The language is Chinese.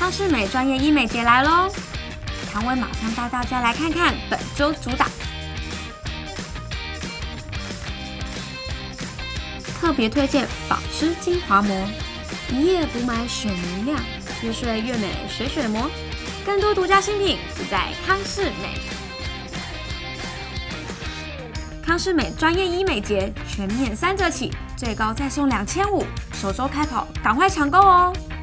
康是美专业医美节来喽！唐伟马上带大家来看看本周主打。特别推荐保湿精华膜，一夜补满水明亮，越睡越美水水膜。更多独家新品只在康是美。康是美专业医美节全面3折起，最高再送2500，首周开跑，赶快抢购哦！